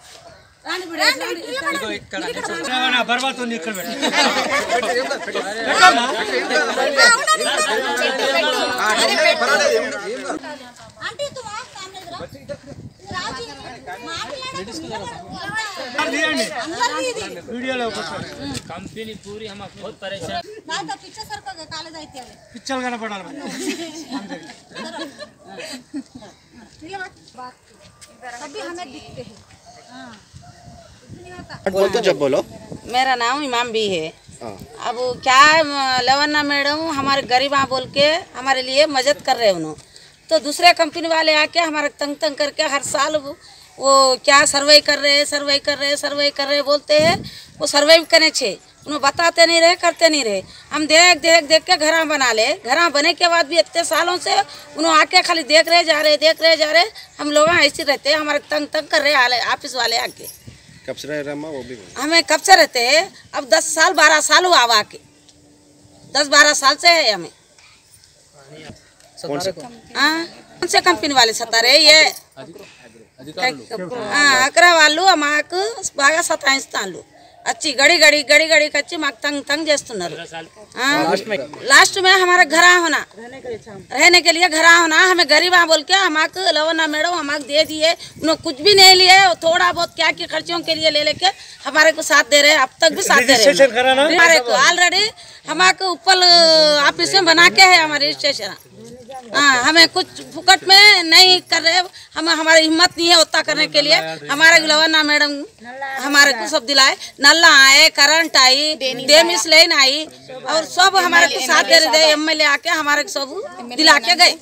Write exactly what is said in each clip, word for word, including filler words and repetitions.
Company पूरी हम बहुत परेशान पिक्चर कनपड़ाలి सभी हमें दिखते हैं। बोलते जब बोलो। मेरा नाम इमाम भी है। अब क्या लवन्ना मैडम हमारे गरीब बोल के हमारे लिए मदद कर रहे हैं उन्होंने, तो दूसरे कंपनी वाले आके हमारे तंग तंग करके हर साल वो, वो क्या सर्वे कर रहे हैं सर्वे कर रहे हैं सर्वे कर रहे बोलते हैं। वो सर्वे भी करने छे उन्हें बताते नहीं रहे करते नहीं रहे। हम देख देख देख के घर बना ले, घर बने के बाद भी इतने सालों से उन्होंने आके खाली देख रहे जा रहे देख रहे जा रहे। हम लोग ऐसे रहते हैं, हमारे तंग तंग कर रहे ऑफिस वाले आके। कब से रह रहे वो भी हमें कब से रहते हैं? अब दस साल बारह साल हुआ आवा के, दस बारह साल से है हमें। कौन से कौन से कंपनी वाले सता रहे ये अकरा वालू माకు బాగా సతాయిస్తాను। अच्छी गड़ी गड़ी गड़ी गड़ी कच्ची माक तंग तंग చేస్తున్నారు। लास्ट में हमारा घर होना रहने के लिए घर होना। हमें गरीब बोल के हमाक लवन्ना मैडम हमाक दे दिए, उन्होंने कुछ भी नहीं लिए, थोड़ा बहुत क्या की खर्चों के लिए ले लेके हमारे को साथ दे रहे, अब तक भी साथ दे रहे हमारे को। ऑलरेडी हमारे ऊपर ऑफिस में बना के है हमारे रजिस्ट्रेशन। हाँ, हमें कुछ फुकट में नहीं कर रहे, हम हमारी हिम्मत नहीं है उतना करने के लिए। हमारे लवन्ना मैडम हमारे को सब दिलाए, नल्ला आए, करंट आई, डेमिस लाइन आई और सब हमारे को साथ दे रहे। एमएलए आके हमारे को सब दिला के गए।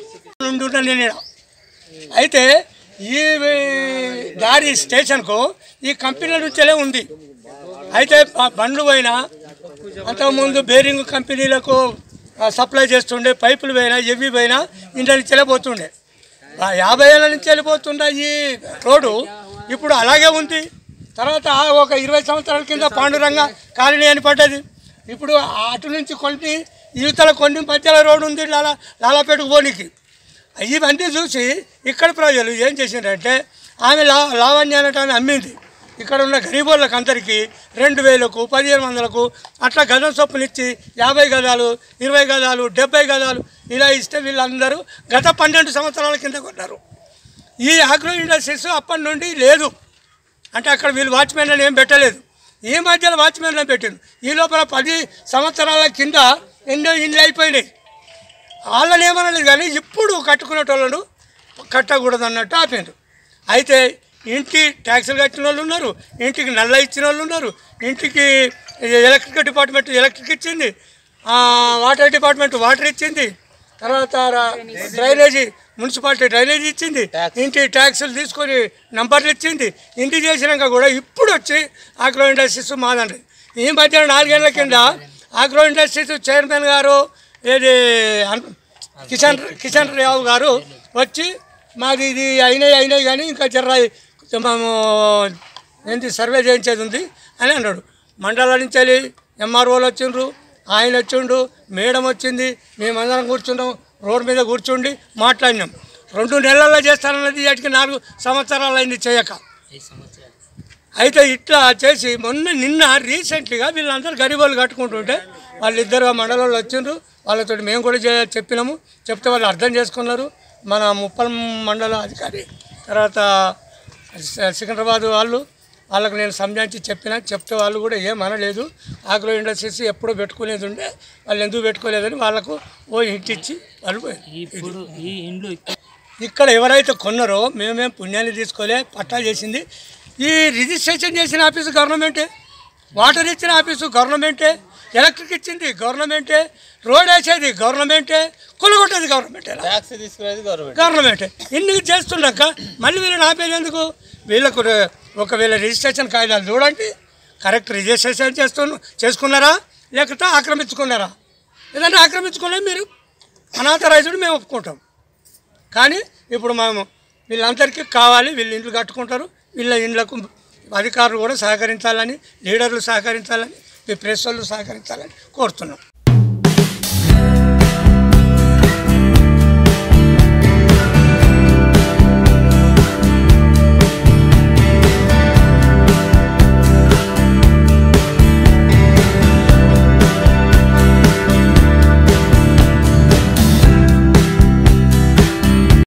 అయితే ఈ దారి స్టేషన్ కు ఈ కంపెనీ నుంచే ఉంది। అయితే బండ్లు పోయినా అంతకుముందు బేరింగ్ కంపెనీలకు సప్లై చేస్తుండే, పైపులు పోయినా ఎవి పోయినా ఇంట్లో నుంచి వెళ్ళిపోతుండే। యాభై ఏళ్ళ నుంచి వెళ్ళిపోతుండే ఈ రోడ్డు ఇప్పుడు అలాగే ఉంది। తర్వాత ఒక ఇరవై సంవత్సరాల కింద పాండురంగ కాలనీ అని పడ్డది। ఇప్పుడు అటు నుంచి కొన్ని యువతల కొన్ని మధ్యలో రోడ్డు ఉంది లాలా లాలాపేటకు పోనీకి। ఇవన్నీ చూసి ఇక్కడ ప్రజలు ఏం చేసిండ్రంటే ఆమె లా లావణ్య అనటాన్ని అమ్మింది। ఇక్కడ ఉన్న గరీబోళ్ళకి అందరికీ రెండు వేలకు పదిహేను వందలకు అట్లా గజం చొప్పునిచ్చి యాభై గజాలు ఇరవై గజాలు డెబ్బై గజాలు ఇలా ఇస్తే వీళ్ళందరూ గత పన్నెండు సంవత్సరాల కింద కొన్నారు। ఈ ఆగ్రో ఇండస్ట్రీస్ అప్పటి నుండి లేదు, అంటే అక్కడ వీళ్ళు వాచ్మెన్లను ఏం పెట్టలేదు, ఈ మధ్యలో వాచ్మెన్లను పెట్టారు। ఈ లోపల పది సంవత్సరాల కింద ఎన్నో ఇండ్లు అయిపోయినాయి, వాళ్ళని ఏమనలేదు కానీ ఇప్పుడు కట్టుకునేటోళ్ళను కట్టకూడదు అన్నట్టు ఆపారు। అయితే ఇంటి ట్యాక్సులు కట్టిన వాళ్ళు ఉన్నారు, ఇంటికి నల్ల ఇచ్చిన వాళ్ళు ఉన్నారు, ఇంటికి ఎలక్ట్రిక్ డిపార్ట్మెంట్ ఎలక్ట్రిక్ ఇచ్చింది, వాటర్ డిపార్ట్మెంట్ వాటర్ ఇచ్చింది, తర్వాత డ్రైనేజీ మున్సిపాలిటీ డ్రైనేజీ ఇచ్చింది, ఇంటి ట్యాక్సులు తీసుకొని నంబర్లు ఇచ్చింది। ఇంటి చేసినాక కూడా ఇప్పుడు వచ్చి ఆగ్రో ఇండస్ట్రీస్ మాదండి। ఈ మధ్య నాలుగేళ్ల కింద ఆగ్రో ఇండస్ట్రీస్ చైర్మన్ గారు ఏది కిషన్ కిషన్ రావు గారు వచ్చి మాది ఇది అయినాయి అయినాయి కానీ ఇంకా జర్ర మేము ఏంటి సర్వే చేయించేది ఉంది అని అన్నాడు। మండలాల నుంచి వెళ్ళి ఎంఆర్ఓలు వచ్చిండ్రు, ఆయన వచ్చిండు, మేడం వచ్చింది, మేమందరం కూర్చున్నాం, రోడ్డు మీద కూర్చుండి మాట్లాడినాం। రెండు నెలల్లో చేస్తానన్నది వాటికి నాలుగు సంవత్సరాలు అయింది చేయక। అయితే ఇట్లా చేసి మొన్న నిన్న రీసెంట్లీగా వీళ్ళందరూ గరీబోళ్ళు కట్టుకుంటుంటే వాళ్ళిద్దరు మండలంలో వచ్చిండ్రు, వాళ్ళతో మేము కూడా చెప్పినాము, చెప్తే వాళ్ళు అర్థం చేసుకున్నారు। మన ముప్పల్ మండల అధికారి తర్వాత సికింద్రాబాద్ వాళ్ళు వాళ్ళకు నేను సంజాయించి చెప్పిన, చెప్తే వాళ్ళు కూడా ఏమనలేదు। ఆగ్రో ఇండస్ట్రీస్ ఎప్పుడో పెట్టుకునేది ఉండే, వాళ్ళు ఎందుకు పెట్టుకోలేదని వాళ్ళకు ఓ ఇంటి ఇచ్చి వాళ్ళు ఇక్కడ ఎవరైతే కొన్నారో మేమేం పుణ్యాన్ని తీసుకోలే, పట్టా చేసింది ఈ రిజిస్ట్రేషన్ చేసిన ఆఫీసు గవర్నమెంటే, వాటర్ ఇచ్చిన ఆఫీసు గవర్నమెంటే, ఎలక్ట్రిక్ ఇచ్చింది గవర్నమెంటే, రోడ్ వేసేది గవర్నమెంటే, కొలగొట్టేది గవర్నమెంటే, ట్యాక్స్ తీసుకునేది గవర్నమెంటే। ఇన్ని చేస్తున్నాక మళ్ళీ వీళ్ళని ఆపేది ఎందుకు? వీళ్ళకు ఒకవేళ రిజిస్ట్రేషన్ కాగితాలు చూడండి, కరెక్ట్ రిజిస్ట్రేషన్ చేస్తు చేసుకున్నారా లేకపోతే ఆక్రమించుకున్నారా? ఏదంటే ఆక్రమించుకోలేదు మీరు అనాథరైజ్డ్ మేము ఒప్పుకుంటాం, కానీ ఇప్పుడు మేము వీళ్ళందరికీ కావాలి, వీళ్ళు ఇండ్లు కట్టుకుంటారు, వీళ్ళ ఇండ్లకు అధికారులు కూడా సహకరించాలని, లీడర్లు సహకరించాలని, ఈ ప్రెస్ వాళ్ళు సహకరించాలని కోరుతున్నాం।